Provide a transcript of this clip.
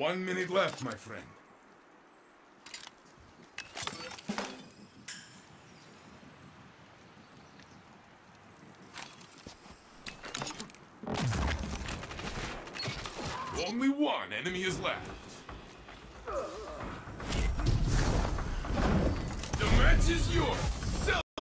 1 minute left, my friend. Only one enemy is left. The match is yours.